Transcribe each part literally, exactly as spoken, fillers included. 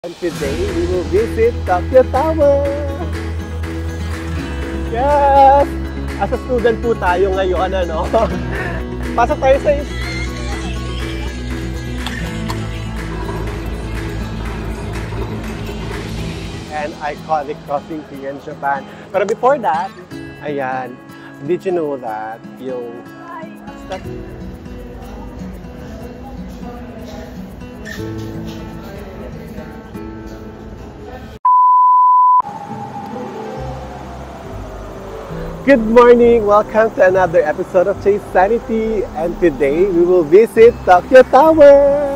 And today we will visit Tokyo Tower! Yes! As a student po tayo ngayon, ano? Pasok tayo sa an iconic crossing here in Japan. But before that, ayan, did you know that yung Good morning! Welcome to another episode of Chase Sanity, and today we will visit Tokyo Tower!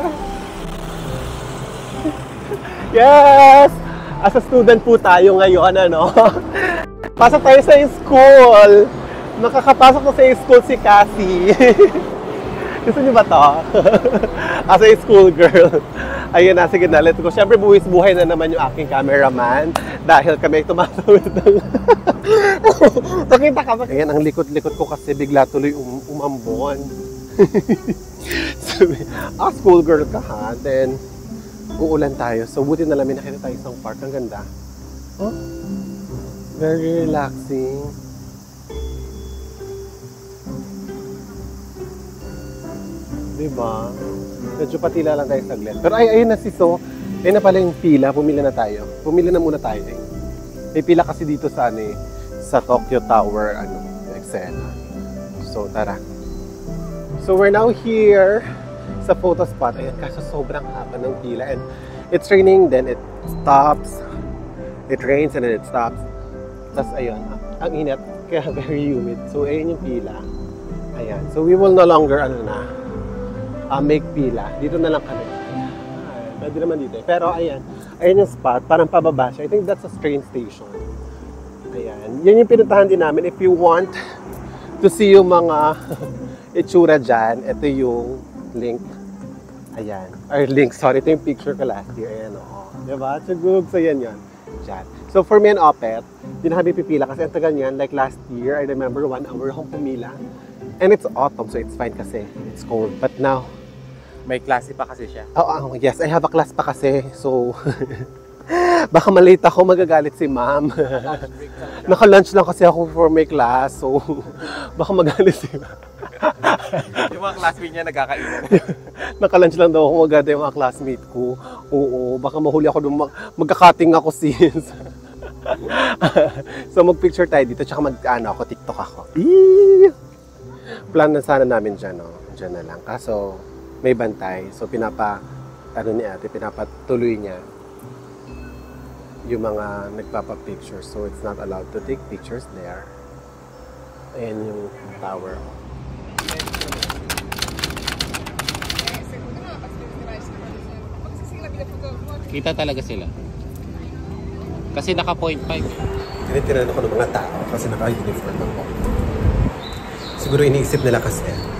Yes! As a student po tayo ngayon, ano? Pasok tayo sa school! Nakakapasok na sa school si Cassie. Gusto niyo ba to? As a school girl. Ayun na, sige na, let's go. Siyempre, buwis buhay na naman yung aking cameraman dahil kami tumatawid ng... Nakita ka ba? Ayan, ang likod-likod ko kasi bigla tuloy um umambon. Sabi, ah, school girl ka ha? Then, uulan tayo. So, buti na lang may nakita tayo isang park. Ang ganda. Oh, very relaxing. Diba? Medyo patila lang tayo saglit. Pero ay, ayun na si So. Ayun na pala yung pila. Pumila na tayo. Pumila na muna tayo eh. May pila kasi dito sa ano eh, sa Tokyo Tower, ano, eksena. So, tara. So, we're now here sa photo spot. Ayan, kaso sobrang haba ng pila. And it's raining, then it stops. It rains and then it stops. Tapos, ayun, ang init. Kaya very humid. So, ayun yung pila. Ayan. So, we will no longer, ano na, Uh, make pila. Dito na lang kami. Ay, pwede naman dito. Pero ayan, ayan yung spot. Parang pababa siya. I think that's a train station. Ayan. Yan yung pinuntahan din namin. If you want to see yung mga itsura dyan, ito yung link. Ayan. Or link, sorry. Ito yung picture ko last year. Ayan, oo. Diba? Tsugug. So, yan yun. Dyan. So, for me and Opet, di na kami pipila kasi ang tagal niyan. Like last year, I remember one hour akong pumila. And it's autumn, so it's fine kasi it's cold. But now, may klase pa kasi siya. Oh, oh, yes, I have a class pa kasi. So, baka malate ako, magagalit si ma'am. Naka-lunch lang kasi ako for my class. So, baka magalit si ma'am. Yung mga classmate niya nagkakainan. Naka-lunch lang daw ako, maganda yung mga classmate ko. Oo, baka mahuli ako doon. Mag magkakating ako sis. So, mag-picture tayo dito. Tsaka mag-ano ako, TikTok ako. Eee! Plan na sana namin dyan, no? Dyan na lang. Kaso, may bantay. So, pinapa, ano ni ate, pinapatuloy niya yung mga nagpapa-picture. So, it's not allowed to take pictures there. Ayan yung tower. Kita talaga sila. Kasi naka point five. Tinitiraan ako ng mga tao kasi naka-uniform ako. Siguro iniisip nila kasi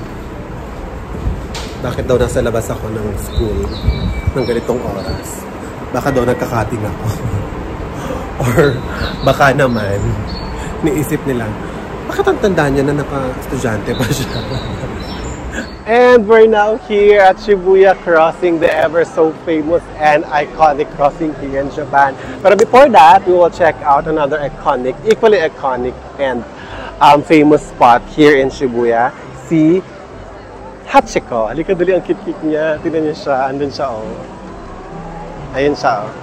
bakit daw nasa labas ako ng school ng ganitong oras. Baka daw nagkakating ako. Or baka naman niisip nila, bakit ang tandaan niya na naka-estudyante pa siya? And we're now here at Shibuya Crossing, the ever so famous and iconic crossing here in Japan. But before that, we will check out another iconic, equally iconic and um, famous spot here in Shibuya, si Hachiko. Halika dali, ang kit-kit niya. Tignan niyo siya. Andun siya, oh. Ayun siya, oh.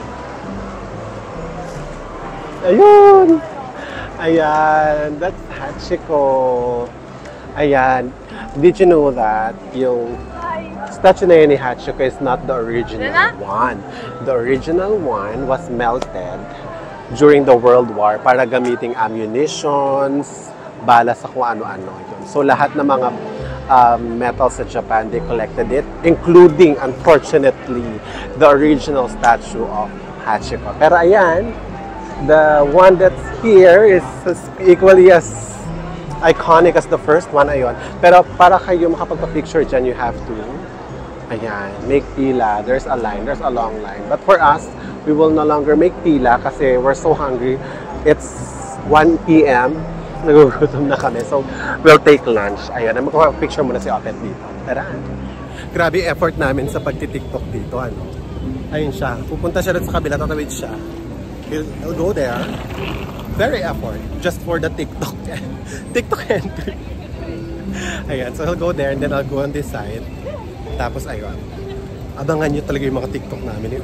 Ayun! Ayan. That's Hachiko. Ayan. Did you know that yung statue na yun ni Hachiko is not the original one? The original one was melted during the World War para gamiting ammunitions, bala sa kung ano-ano yun. So lahat ng mga um, metals sa Japan, they collected it, including, unfortunately, the original statue of Hachiko. Pero ayan, the one that's here is equally as iconic as the first one, ayun. Pero para kayo makapagpa-picture dyan, you have to, ayan, make pila. There's a line, there's a long line. But for us, we will no longer make pila kasi we're so hungry. It's one P M Nagugutom na kami. So, we'll take lunch. Ayan, magpapicture muna si Opet dito. Tara! Grabe effort namin sa pagti-TikTok dito, ano? Ayun siya. Pupunta siya rin sa kabila. Tatawid siya. He'll, he'll go there. Very effort. Just for the TikTok. TikTok entry. Ayan. So he'll go there and then I'll go on this side. Tapos ayun. Abangan nyo talaga yung mga TikTok namin. Eh.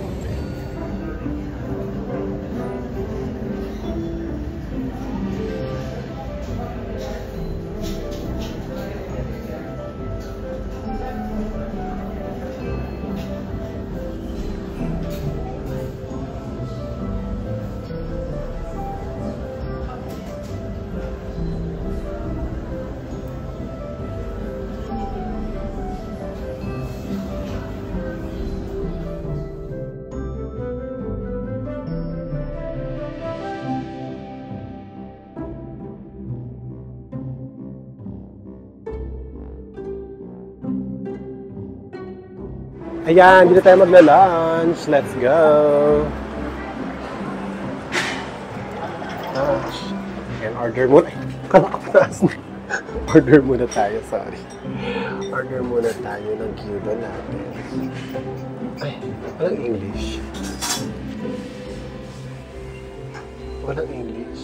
Ayan, dito tayo magla-lunch. Let's go! Lunch. Ayan, order muna. Kalakapras na. Order muna tayo, sorry. Order muna tayo ng Cuban natin. Ay, walang English. Walang English.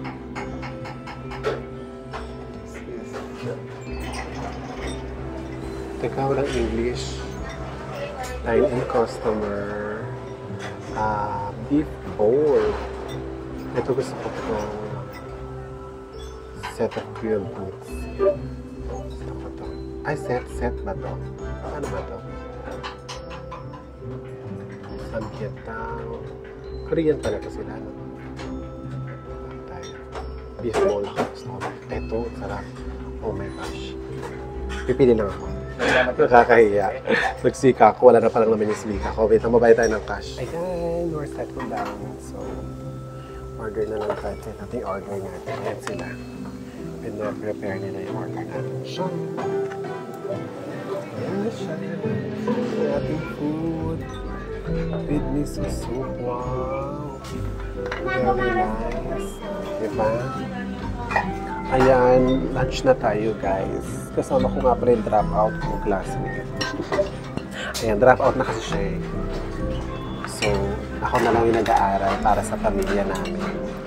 Teka, walang English. Dine-in customer. Uh, beef bowl. Ito gusto ko itong set of grilled boots. Gusto ko ito. Ay, set, set ba ito? Ano ba ito? Samgyetang. Korean pala ito sila, no? Beef bowl ako. Gusto ko. Ito, sarap. Oh my gosh. Pipili lang ako. Nakakahiya. Nagsika ako, wala na palang naman yung slika ko. Wait, mabayad tayo ng cash. Ayan, we're settled down. So, order na lang tayo. Nating order natin. Ayan sila. Pina-prepare nila yung order natin. Siya. Ayan siya. Yung ating food. With miso soup. Wow. Very nice. Diba? Ayan, lunch na tayo guys. Kasama ko nga pala yung drop out kong classmate. Ayan, drop out na kasi siya eh. So, ako na lang yung nag-aaral para sa pamilya namin.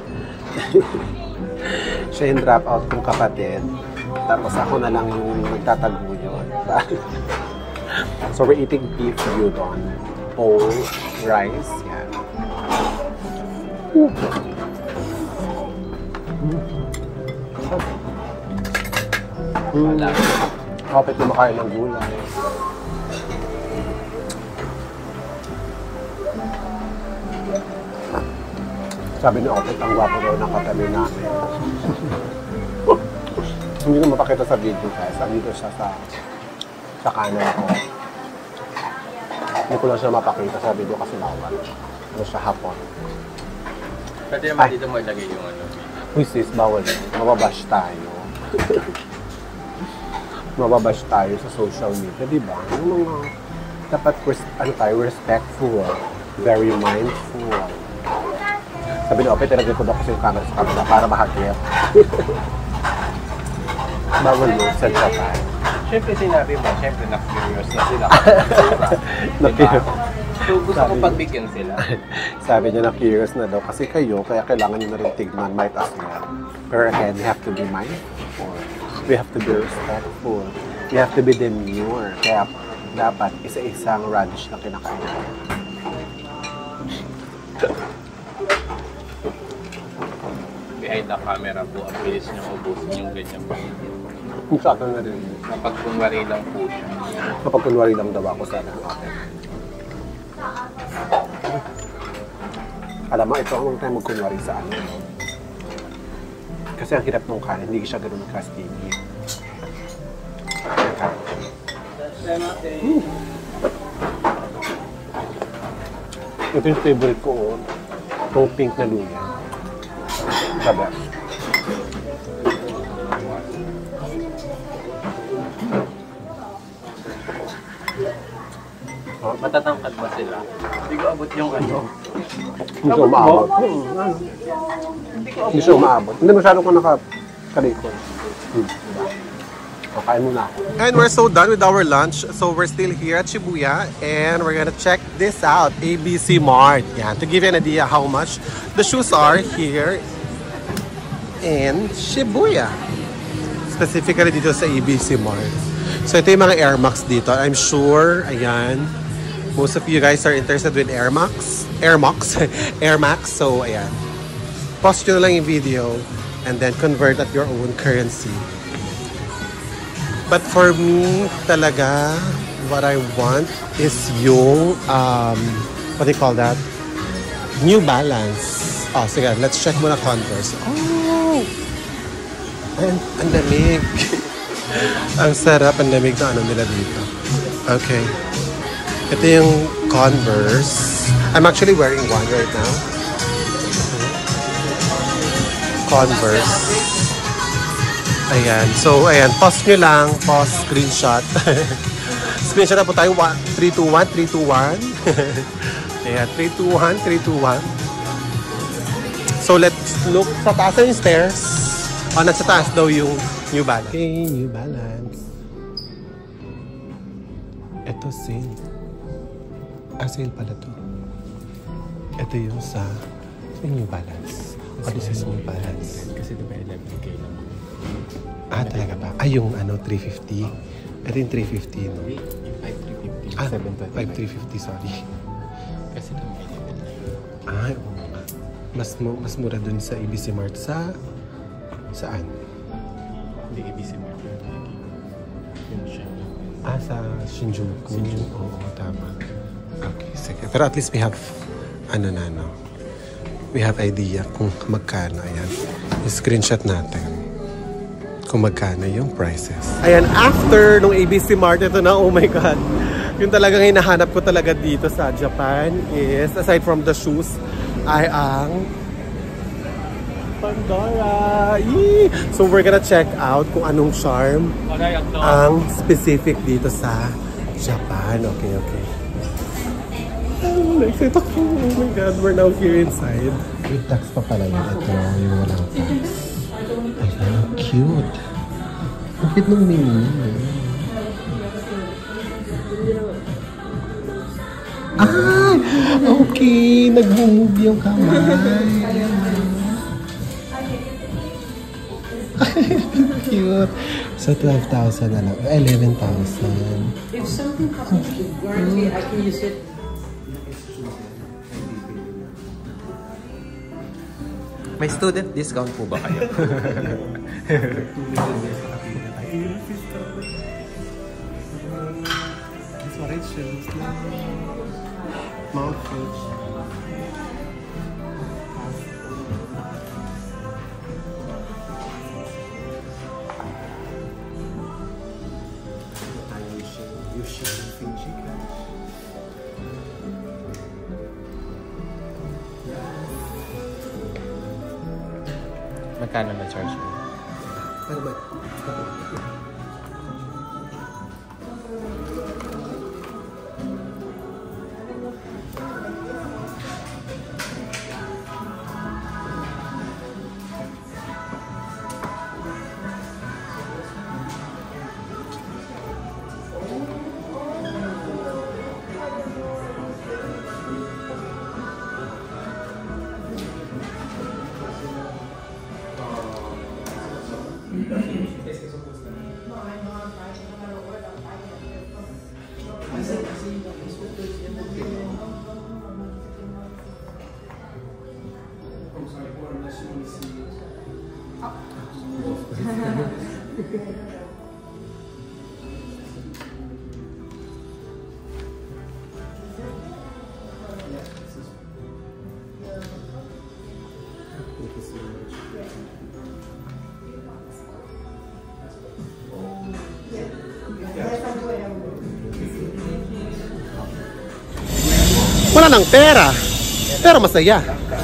Siya yung drop out kong kapatid. Tapos ako na lang yung nagtataguyod. So, we're eating beef gyudon. Bowl, rice, yan. Ooh. Hmm. Kapit na makain ng gulay. Sabi ni Opet, ang gwapo daw ng katabi namin. Hindi na mapakita sa video guys. Andito siya sa sa kanan ko. Hindi ko lang siya mapakita sa video kasi bawal. Ano siya hapon. Pwede naman dito mo ilagay yung ano. Uy sis, bawal yun. Mababash tayo. Mababash tayo sa social media, di ba? Yung mga dapat, ano tayo, respectful, very mindful. Sabi ni Opet, ilagay ko daw kasi yung camera sa camera para mahagip. Bawal yun, sa Japan. Siyempre sinabi mo, siyempre na-curious na sila. Na-curious. So gusto ko pagbigyan sila. Sabi niya na-curious na daw kasi kayo, kaya kailangan niyo na rin tignan, might as well. Pero again, we have to be mindful. We have to be respectful. We have to be demure. Kaya dapat isa-isang radish na kinakain natin. Behind the camera po, ang bilis niyo ubusin yung ganyan pangingin. Kung sa akin na rin. Kapag kunwari lang po siya. Kapag kunwari lang daw ako sana. Alam mo, ito ang tayo magkunwari sa ano. Kasi ang hirap nung kanin, hindi siya ganun ka-sticky. Hmm. Ito yung favorite ko, oh. Itong pink na luya. Sabi. Oh, matatangkad ba sila? Hindi ko abot yung ano. Hindi siya umaabot. Hindi siya umaabot. Hindi masyado ko nakakarikon. Hmm. Kain muna ako. And we're so done with our lunch. So we're still here at Shibuya and we're gonna check this out. A B C Mart. Yan. To give you an idea how much the shoes are here in Shibuya. Specifically dito sa A B C Mart. So ito yung mga Air Max dito. I'm sure, ayan, most of you guys are interested with Air Max. Air Max. Air Max. So ayan. Pause nyo na lang yung video and then convert at your own currency. But for me, talaga, what I want is yung, um, what do you call that? New Balance. Oh, sige, let's check muna Converse. Oh! Ang, ang lamig. Ang sarap, ang lamig na ano nila dito. Okay. Ito yung Converse. I'm actually wearing one right now. Converse. Ayan. So, ayan. Pause nyo lang. Pause. Screenshot. Screenshot na po tayo. three two one, three two one. Ayan. three two one, three two one. So, let's look. Sa taas na yung stairs. O, nasa taas daw yung New Balance. Okay, New Balance. Ito, sale. Ah, sale pala to. Ito yung sa, sa New Balance. What is this New Balance? Kasi diba eleven K lang. Ah, talaga ba? Ah, yung ano, three fifty. Ito yung three fifty, no? Yung five three fifty. Ah, seven twenty-five. five three fifty, sorry. Kasi lang may level na yun. Ah, oo nga. Mas, mu- mas mura dun sa A B C Mart sa... Saan? Hindi A B C Mart yung lagi. Yung siya. Ah, sa Shinjuku. Shinjuku. Oo, tama. Okay, sige. Pero at least we have... Ano na, no? We have idea kung magkano. Ayan. I-screenshot natin kung magkano yung prices. Ayan, after nung A B C Mart, ito na, oh my God. Yung talagang hinahanap ko talaga dito sa Japan is, aside from the shoes, ay ang Pandora. Yee! So we're gonna check out kung anong charm ang specific dito sa Japan. Okay, okay. Oh, excited ako. Oh my God, we're now here inside. With tax pa pala yun. Ito, yung walang tax. Ay, ang cute. Ang cute ng mini. Ah! Okay, nag-move yung kamay. Cute. So, twelve thousand na lang. eleven thousand. If something happens to guarantee, I can use it. May student discount po ba kayo? That's what it shows. Mount Fuji. Magkano na charge mo? Ano ba? Wala ng pera, pero masaya.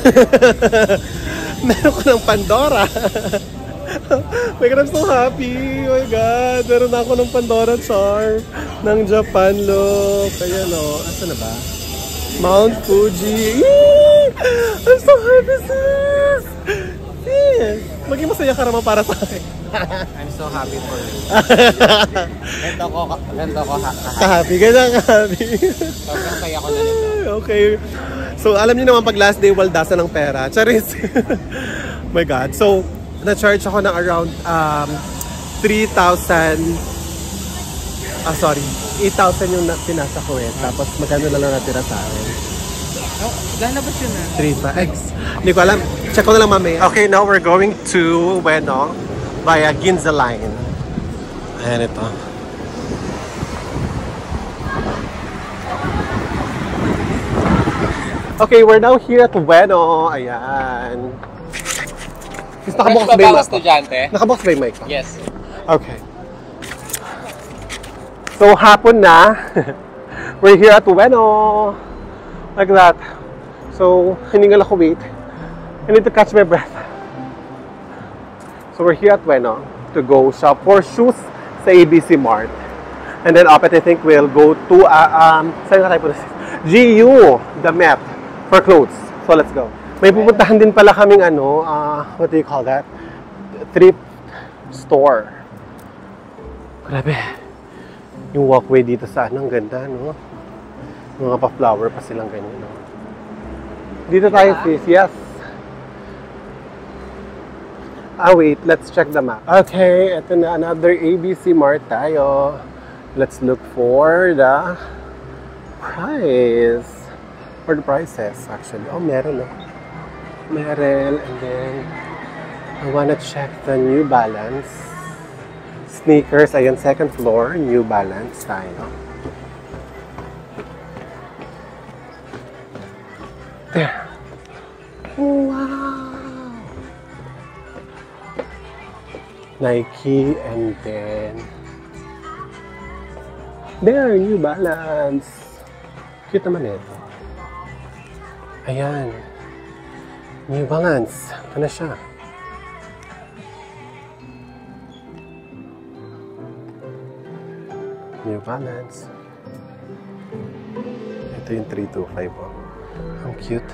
Meron ko ng Pandora. My God, I'm so happy. Oh my God, meron na ako ng Pandora charm ng Japan look. Ayan o, asa na ba? Mount Fuji. Yee! I'm so happy, sis! Sis! Maging masaya ka naman para sa akin. I'm so happy for you. Ganto ko, ganto ko ha. Happy ka na, happy. Sobrang saya ko na nito. Okay. So, alam niyo naman pag last day, waldasan ng pera. Charis. My God. So, na-charge ako ng around um, three thousand. Ah, sorry. eight thousand yung pinasa ko eh. Tapos, magkano na lang natira sa akin? Oh, lalabas yun na. three thousand. Hindi ko alam. Check ko na lang mamaya. Okay, now we're going to Bueno via Ginza Line. Ayan ito. Okay, we're now here at Bueno. Ayan. Is nakabox ba yung mic? Estudyante? Nakabox ba yung mic? Yes. Okay. So, hapon na. We're here at Bueno. Like that. So, hiningal ako, wait. I need to catch my breath. So, we're here at Bueno to go shop for shoes sa A B C Mart. And then, up I think we'll go to, uh, um, saan na tayo po? G U, the Met, for clothes. So, let's go. May pupuntahan din pala kaming, ano, uh, what do you call that? Thrift store. Grabe. Yung walkway dito sa ano, ang ganda, no? Mga pa-flower pa silang ganyan, no? Dito tayo, sis. Yes. Ah, wait. Let's check the map. Okay, ito na. Another A B C Mart tayo. Let's look for the price. For the prices, actually. Oh, meron, no? Meron. And then, I wanna check the New Balance. Sneakers. Ayan, second floor. New Balance tayo. There. Wow! Nike and then there, New Balance. Cute naman ito. Ayan. New Balance. Ito na siya. New Balance. Ito yung three two five. Oh. Ang cute.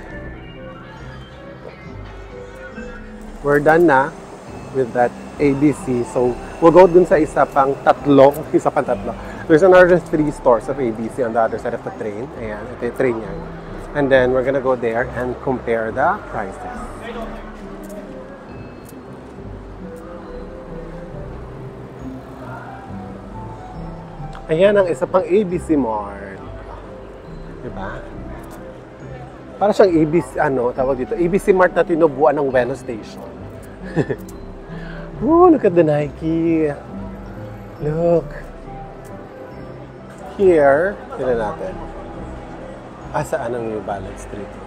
We're done na with that A B C. So, we'll go dun sa isa pang tatlo. Isa pang tatlo. There's another three stores of A B C on the other side of the train. Ayan, ito yung train yan. And then, we're gonna go there and compare the prices. Ayan ang isa pang A B C Mart. Diba? Para siyang A B C, ano, tawag dito, A B C Mart na tinubuan ng Bueno Station. Oh, look at the Nike. Look. Here, tignan natin. Ah, saan ang New Balance three two?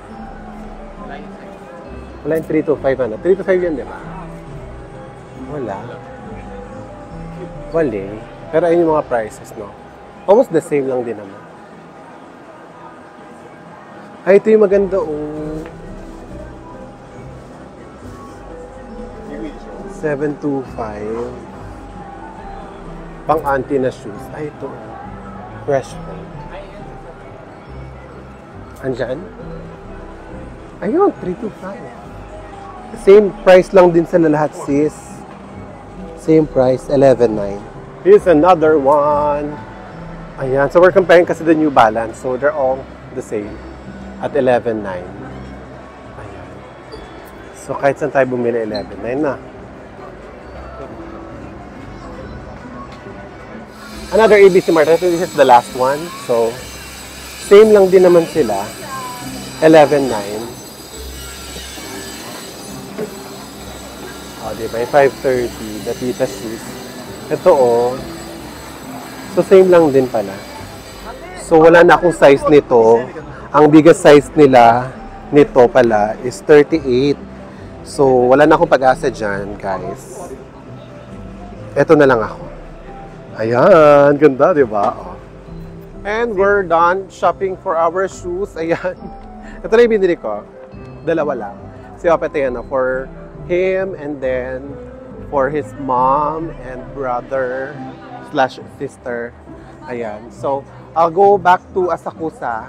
Wala yung three two five, ano? three two five yan, di ba? Wala. Wala. Pero ayun yung mga prices, no? Almost the same lang din naman. Ay, ito yung maganda, oh. seven two five. Pang-anti na shoes. Ay, ito. Fresh fold. Andyan? Ayun, three two five. Same price lang din sa lahat, sis. Same price, eleven nine. Here's another one. Ayan. So, we're comparing kasi the New Balance. So, they're all the same. At eleven nine. Ayan. So, kahit saan tayo bumili, eleven nine na. Another A B C Mart. This is the last one. So, same lang din naman sila. eleven nine. O, diba? Yung five thirty. The Tita Shoes. Ito, oh. So, same lang din pala. So, wala na akong size nito. Ang biggest size nila nito pala is thirty-eight. So, wala na akong pag-asa dyan, guys. Ito na lang ako. Ayan, ganda, di ba? Oh. And we're done shopping for our shoes. Ayan. Ito na yung binili ko. Dalawa lang. Si Opete yan, for him and then for his mom and brother slash sister. Ayan. So, I'll go back to Asakusa.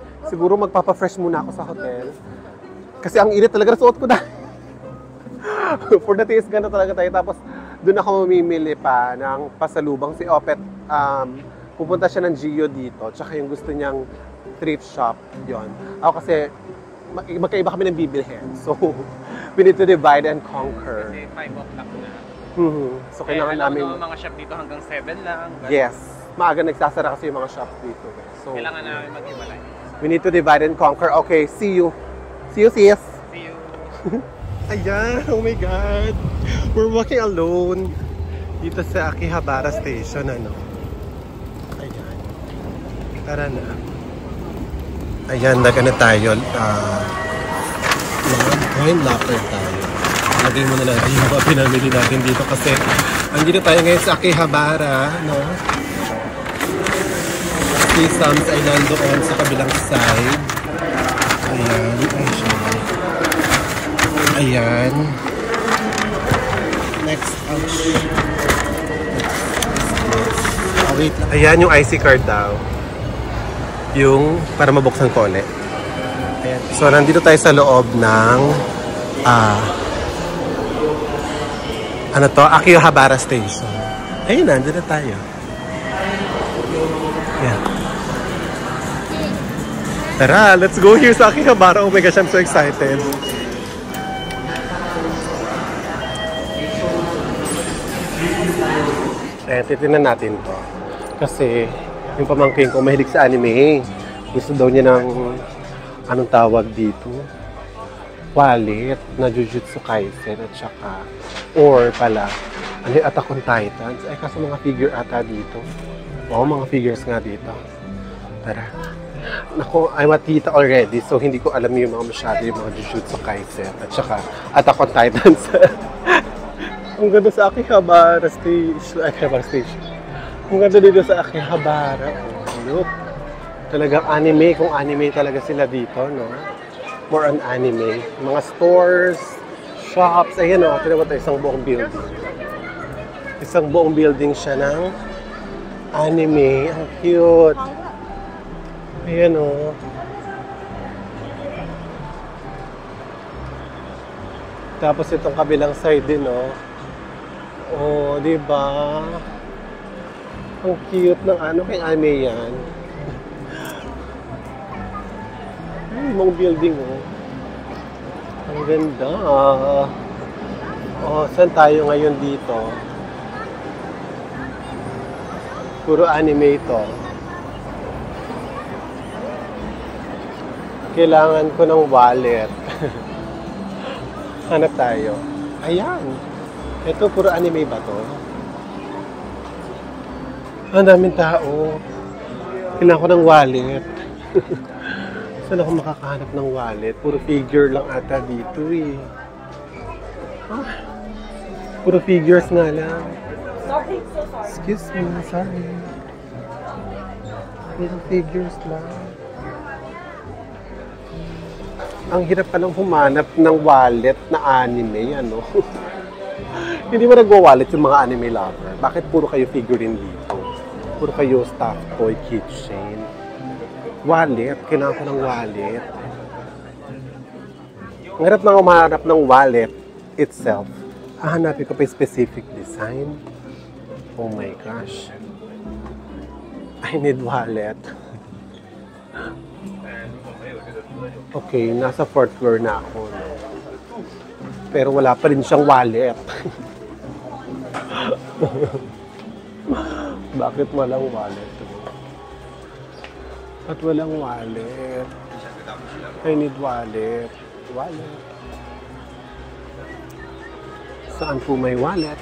Siguro magpapa-fresh muna ako sa hotel. Kasi ang init talaga, suot ko na. For the taste, gano'n talaga tayo. Tapos, doon ako mamimili pa ng pasalubang si Opet. Um, pupunta siya ng Gio dito. Tsaka yung gusto niyang thrift shop. Yon. Ako kasi, mag- magkaiba kami ng bibilhin. So, we need to divide and conquer. Kasi five o'clock na. Mhm. So, kailangan alam namin... mo, mga shop dito hanggang seven lang. Yes. Maaga nagsasara kasi yung mga shops dito. So, Kailangan namin mag-ibalay. we need to divide and conquer. Okay, see you. See you, sis. See you. Ayan, oh my God. We're walking alone dito sa Akihabara Station, ano. Ayan. Tara na. Ayan, nag-ano tayo. Uh, coin locker tayo. Lagay mo na lang yung mga pinamili natin dito kasi andito tayo ngayon sa Akihabara, no? Si Sam's ay nandoon sa kabilang side. Ayan, ay siya. Ayan. Next, ouch. Oh, wait lang. Ayan yung I C card daw. Yung para mabuksan ko ulit. Ayan. So, nandito tayo sa loob ng ah, ano to? Akihabara Station. Ayun, nandito na tayo. Ayan. Tara, let's go here sa Akihabara. Oh my gosh, I'm so excited. Ayan, titignan natin to. Kasi, yung pamangkin ko mahilig sa anime. Gusto daw niya ng, anong tawag dito? Wallet na Jujutsu Kaisen at saka, or pala, ano yung Attack on Titans? Ay, kaso mga figure ata dito. Oo, mga figures nga dito. Tara. Naku, I'm a tita already, so hindi ko alam yung mga masyado yung mga Jujutsu Kaisen at saka Attack on Titans. Ang ganda sa Akihabara Station. Akihabara Station. Ang ganda dito sa Akihabara. Oh, look. Talagang anime. Kung anime talaga sila dito, no? More on anime. Mga stores, shops. Ayan, o. Oh, tinawag tayo isang buong building. Isang buong building siya ng anime. Ang cute. Ayan, o. Oh. Tapos itong kabilang side din, oh. Oh, di ba? Ang cute ng ano kay anime yan. Ay, mong building, oh. Ang ganda. Oh, saan tayo ngayon dito? Puro anime ito. Kailangan ko ng wallet. Hanap tayo. Ayan. Ito, puro anime ba to? Ang daming tao. Kailangan ko ng wallet. Saan ako makakahanap ng wallet? Puro figure lang ata dito eh. Ah, puro figures nga lang. Sorry, so sorry. Excuse me, sorry. Puro figures lang. Ang hirap palang humanap ng wallet na anime, ano? Hindi mo nagwa-wallet yung mga anime lover. Bakit puro kayo figurine dito? Puro kayo stuffed toy, keychain. Wallet. Kailangan ko ng wallet. Ang hirap na humanap ng wallet itself. Hahanapin ko pa yung specific design. Oh my gosh. I need wallet. Okay, nasa fourth floor na ako. No? Pero wala pa rin siyang wallet. Bakit walang wallet? At walang wallet. I need wallet. Wallet. Saan po may wallet?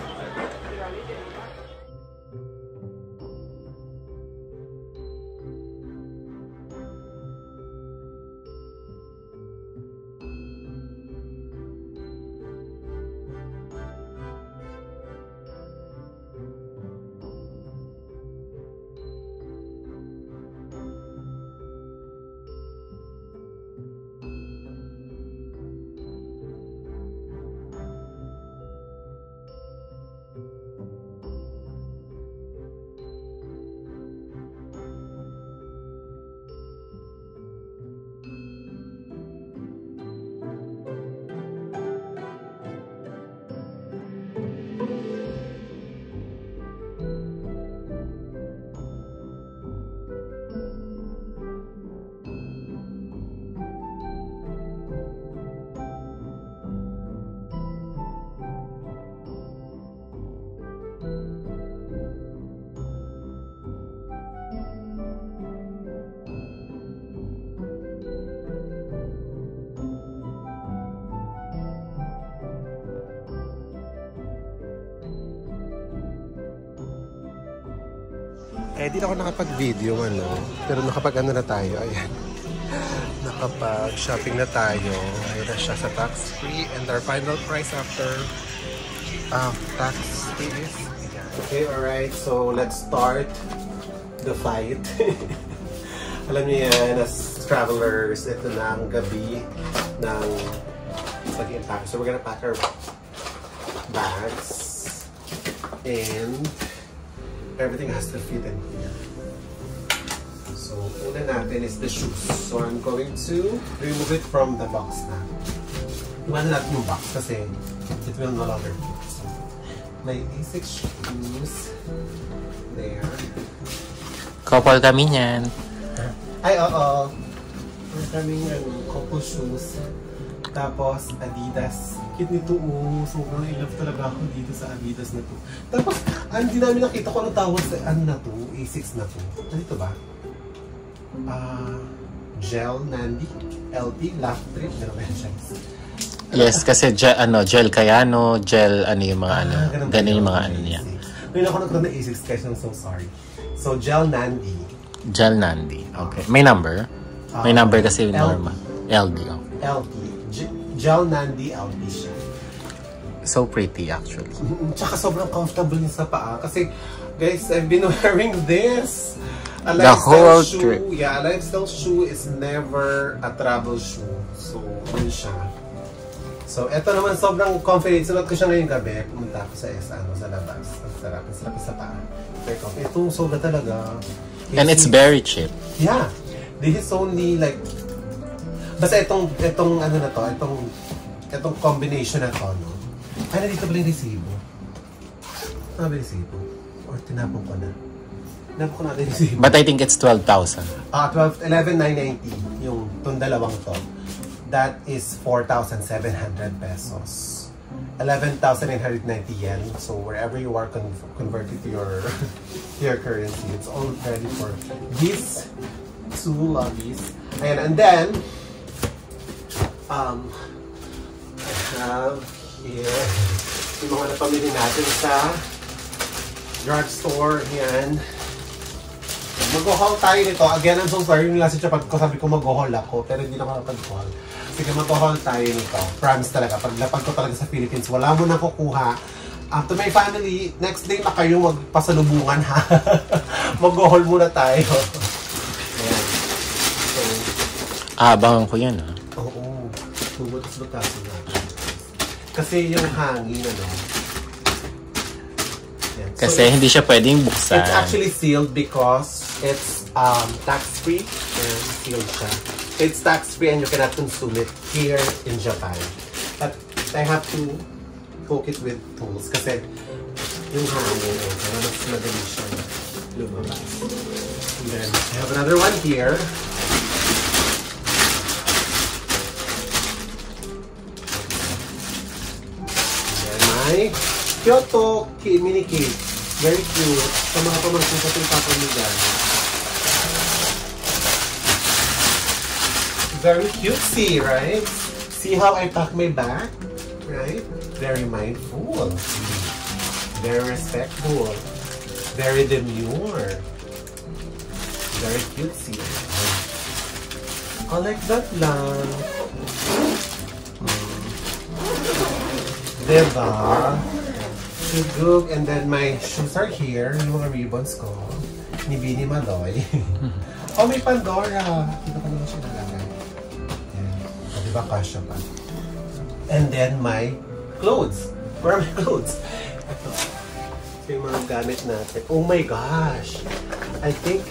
Kaya di na ako nakapag-video, ano. Pero nakapag-ano na tayo, ayan. Nakapag-shopping na tayo. Ayun na siya sa tax-free. And our final price after um, tax-free is... Okay, alright. So, let's start the fight. Alam niyo yan, as travelers, ito na ang gabi ng pag-impact. So, we're gonna pack our bags. And everything has to fit in here. So, una natin is the shoes. So, I'm going to remove it from the box na. Iwanan natin yung box kasi it will no longer fit. So, my basic shoes. There. Couple kami niyan. Ay, oo. Meron kaming ano, couple shoes. Tapos, Adidas. Cute nito, oh. Sobrang in love talaga ako dito sa Adidas na to. Tapos, ah, hindi namin nakita ko ano tawag sa ano na to, A six na to. Ano ito ba? Ah, uh, Gel Nandi? L T? Laugh Trip? Meron ba yan siya? Yes, kasi gel, ano, gel Kayano, gel, ano yung mga, ano, ganun, ganun yung mga ano niya. Ngayon ako nagkaroon ng A six guys, I'm so sorry. So, Gel Nandi. Gel Nandi. Okay. May number? May Uh, number kasi L D. normal. L D, okay. L T. G- Gel Nandi L T siya. So pretty actually. Mm, Tsaka sobrang comfortable niya sa paa. Kasi, guys, I've been wearing this. A The whole shoe, trip. Yeah, a lifestyle shoe is never a travel shoe. So, yun siya. So, eto naman sobrang confident. Sulat ko siya ngayong gabi. Pumunta ako sa S, ano, sa labas. Ang sarap. Ang sarap sa paa. Very comfy. Itong sobra talaga. And it's very cheap. Yeah. This is only like... Basta itong, itong ano na to, itong, itong combination na to, no? Ay, nandito pala yung resibo. Ano ba yung resibo? Or tinapon ko na? Tinapon ko na yung resibo. But I think it's twelve thousand. Ah, twelve, eleven thousand nine hundred ninety. Yung itong dalawang to. That is four thousand seven hundred pesos. eleven thousand nine hundred ninety yen. So wherever you are, con convert it to your, to your currency. It's all ready for these two lobbies. Ayan, and then, um, I have here yung mga napamili natin sa drugstore. Yan. Mag-haul tayo nito. Again, I'm so sorry. Yung last pag ko sabi ko mag-haul ako, pero hindi na ako nakapag-haul. Sige, mag-haul tayo nito. Promise talaga. Pag lapag ko talaga sa Philippines, wala mo na kukuha. Um, to my family, next day na kayo magpasalubungan, ha? Mag-haul muna tayo. Ayan. So, Abangan ko yan, ha? oo. Tubutas-butasin natin. Kasi yung hangin, ano. Ayan. Kasi So, hindi siya pwedeng buksan. it's actually sealed because it's um, tax-free and sealed siya. It's tax-free and you cannot consume it here in Japan. But I have to poke it with tools kasi yung hangin eh, kaya mas madali siya lumabas. And then I have another one here. And then my Kyoto mini cake. Very cute. Sa mga pamangkin ko ito papamigan. Very cutesy, right? See how I pack my bag? Right? Very mindful. Very respectful. Very demure. Very cutesy. I like that lang. Hmm. Diba? Shugug, and then my shoes are here. Yung mga ribbons ko. Ni Bini Maloy. Oh, may Pandora. Dito ko naman siya nalagay. Yan. O, diba kasha pa? And then my clothes. Where are my clothes? Ito. Ito yung mga gamit natin. Oh my gosh! I think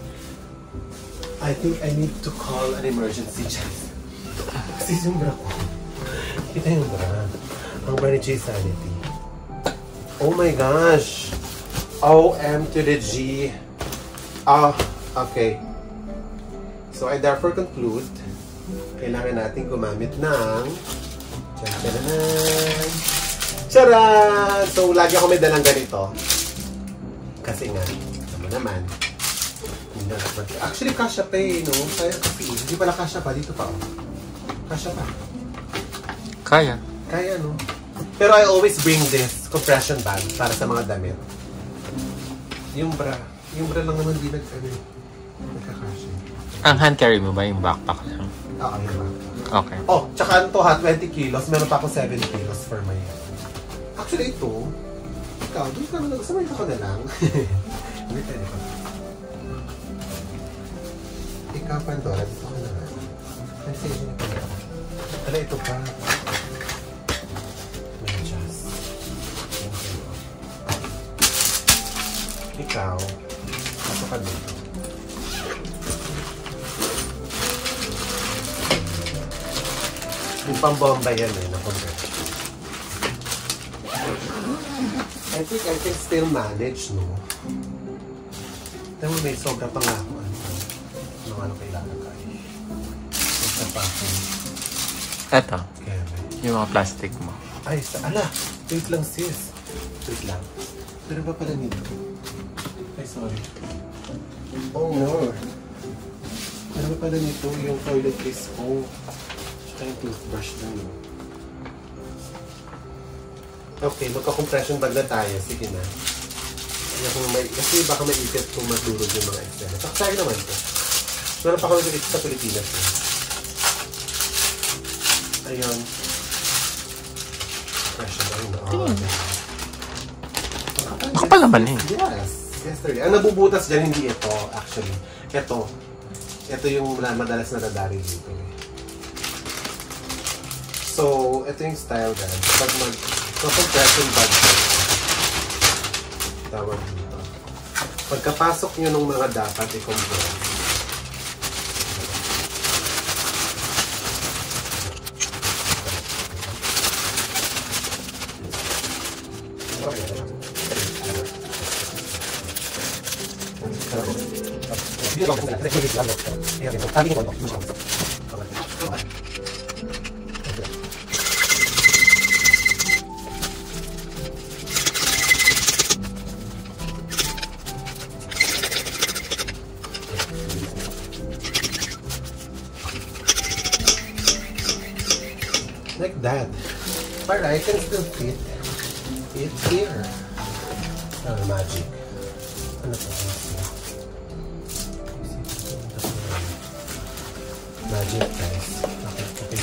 I think I need to call an emergency check. Kasi yung bra ko. Kita yung bra. Ang bra ni J Sanity. Oh my gosh! O M to the G. Ah, okay. So I therefore conclude, kailangan natin gumamit ng Tcharan! Tcharan! So lagi ako may dalang ganito. Kasi nga, naman naman. Actually, kasha pa eh, no? Kaya kasi, hindi pala kasha pa. Dito pa, oh. Kasha pa. Kaya. Kaya, no? Pero I always bring this compression bag para sa mga damit. Yung bra. Yung bra lang naman di nag, ano, nagkakasya. Ang hand carry mo ba yung backpack lang? Oo, yun ba? Okay. Oh, tsaka ano to ha, twenty kilos. Meron pa ako seven kilos for my... Actually, ito, ikaw, doon ka naman, sabay ka na lang. Hindi, pwede pa. Ikaw, Pandora, dito ka na lang. Ano sa'yo na pa na? Ala, ito pa. Medyas. Ikaw, pasok ka dito. Yung pambomba yan eh, na-convert. I think I can still manage, no? Tama, may sobra pa nga ako. Ano, ano, ano kailangan kayo? Sobra pa ako. Eto, Kaya, yung mga plastic mo. ay, sa, ala, wait lang sis. Wait lang. Pero ba pala nito? Ay, sorry. Oh no. Pero ba pala nito yung toiletries ko? Tsaka yung toothbrush lang, no? Okay, magka-compression bag na tayo. Sige na. Kaya kung may, kasi baka maipit kung madurog yung mga eksena. Tsaka sa'yo naman ito. Meron pa kami dito sa Pilipinas. Eh. Ayun. Compression bag na. Oh, okay. Makapal naman eh. Yes. Yesterday. Ang nabubutas dyan, hindi ito, actually. Ito. Ito yung madalas na dadari dito. Eh. So, ito yung style dyan. Pag mag compression bag tawag dito. Pagkapasok nyo ng mga dapat i-compress, like that. But I can still fit it here. Oh, magic. Ano to? Magic, guys. Okay, okay.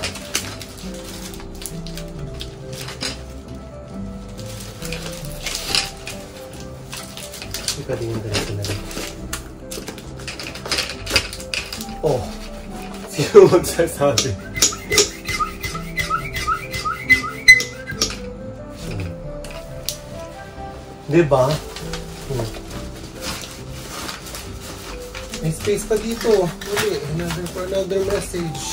Ipatingin dito na rin. Oh! Sino magsasabi? Diba? Hmm. May space pa dito. Uli, another for another message.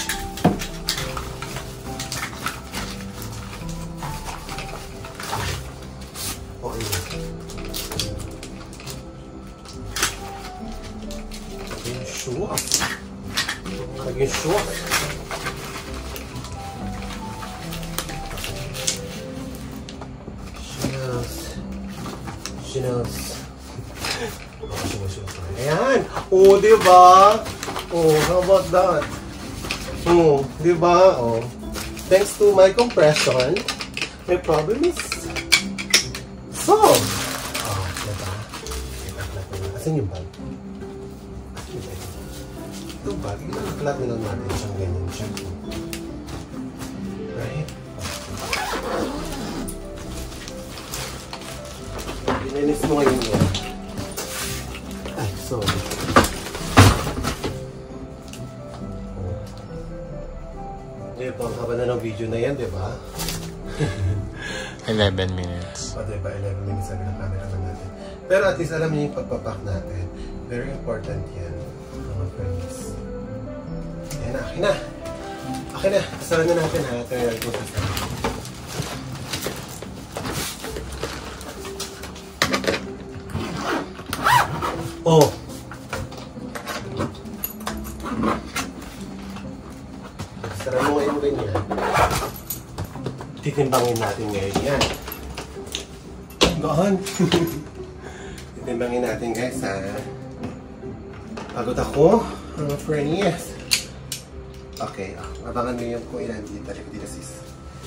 Oh, ayun. Maging shock. Maging shock. Chinos. Ayan! Oh, diba? Oh, how about that? Oh, diba? Oh. Thanks to my compression, my problem is solved. Oh, diba? Asan yung bag? Asan yung bag? Ito bag, i-flat na natin siyang ganyan siya. Right? Ininis mo ngayon yan. Ay, sorry. Ito, ang haba na ng video na yan, di ba? eleven minutes. O, diba? eleven minutes sabi ng camera na natin. Pero at least alam niyo yung pagpapak natin. Very important yan, mga friends. Ayan na, akin na. Akin na. Kasara na natin ha. Kaya ito sa oh! Sara mo ngayon rin yan. Titimbangin natin ngayon yan. Gaan! Titimbangin natin guys ha. Pagod ako, mga friend, yes. Okay, ah, abangan nyo yung kung ilan dito. Dito sis.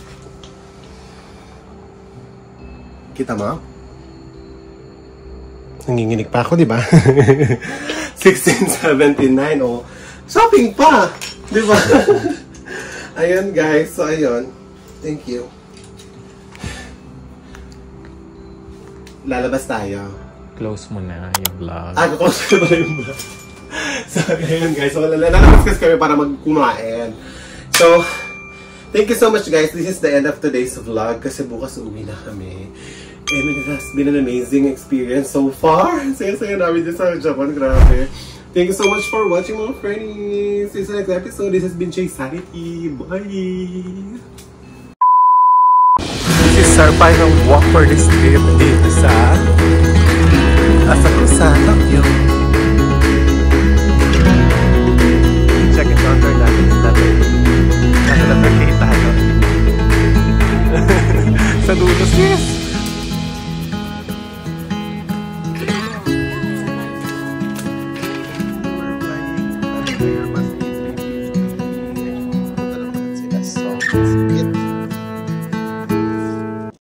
Kita mo? Nanginginig pa ako, di ba? sixteen seventy-nine, oh. Shopping pa! Di ba? Ayun, guys. So, ayun. Thank you. Lalabas tayo. Close mo na yung vlog. Ah, close ko na yung vlog. So, ayun, guys. So, lalabas kasi kami para magkumain. So, thank you so much, guys. This is the end of today's vlog kasi bukas uuwi na kami. And it has been an amazing experience so far. Saya-saya namin dito sa Japan. Grabe. Thank you so much for watching, mga friends. See you sa next episode. This has been Jay Sanity. Bye! This is our final walk for this trip dito sa Asakusa, Tokyo. Check it out there natin. Nasa natin kita. Sa dulo, sis! We're flying.